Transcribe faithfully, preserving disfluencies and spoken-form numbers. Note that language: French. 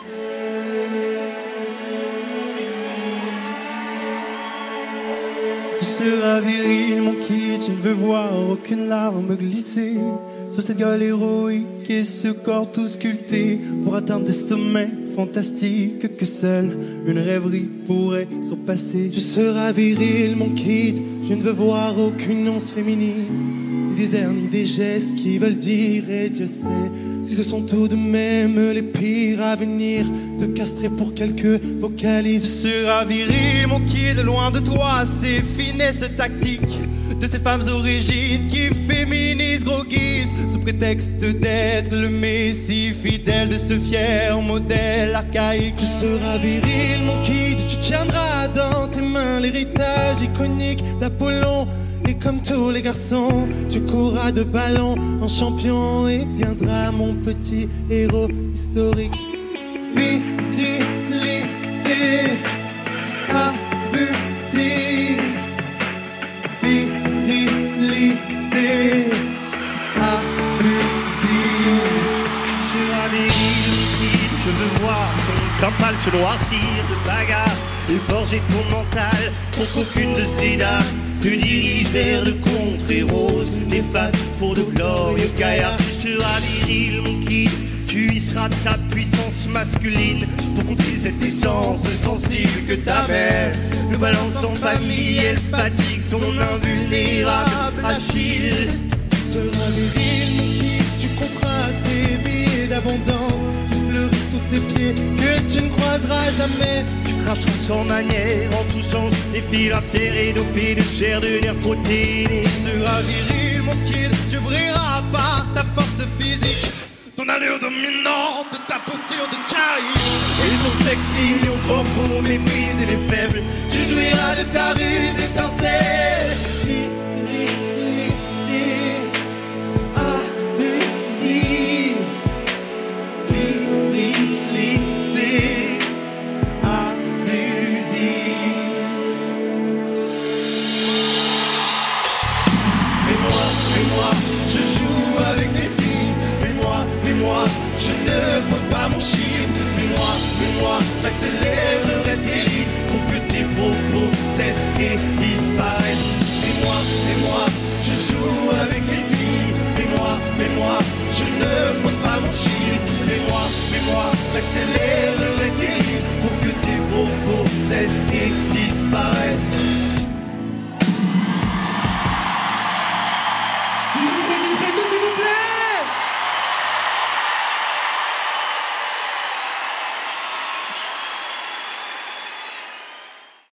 Tu seras viril, mon kid, je ne veux voir aucune larme glisser sur cette gueule héroïque et ce corps tout sculpté pour atteindre des sommets fantastiques que seule une rêverie pourrait surpasser. Tu seras viril, mon kid, je ne veux voir aucune once féminine, ni des airs ni des gestes qui veulent dire, et Dieu sait si ce sont tout de même les pires à venir, te castrer pour quelques vocalises. Tu seras viril, mon kid, loin de toi ces finesses tactiques de ces femmes origines qui féminisent, gros guise, sous prétexte d'être le messie fidèle de ce fier modèle archaïque. Tu seras viril, mon kid, tu tiendras dans tes mains l'héritage iconique d'Apollon. Et comme tous les garçons, tu courras de ballon en champion et deviendras mon petit héros historique. Virilité abusive, virilité abusive. Tu seras viril, kid, je veux voir ton teint pâle se noircir de bagarre et forger ton mental pour qu'aucune de ces dames te dirige vers le contrée rose néfaste pour de glorieux gaillards. Tu seras viril, mon kid, tu y seras ta puissance masculine pour contrer cette essence sensible que ta mère nous balance en famille. Elle fatigue ton invulnérable Achille. Tu seras viril, mon kid, tu compteras tes billets d'abondance qui fleurissent sous tes pieds que tu ne croiseras jamais. Tu cracheras sans manière en tous sens les fils affairés dopés de chair de nerfs protéinés. Tu seras viril, mon kid, tu brilleras par ta force physique, ton allure dominante, ta posture de chaos et ton sexe triomphant pour mépriser les faibles. Tu jouiras de ta rude étincelle. J'accélérerai tes rythmes pour que tes propos cessent et disparaissent. Mais moi, mais moi, je joue avec les filles. Mais moi, mais moi, je ne compte pas mon chiffre. Mais moi, mais moi, j'accélère.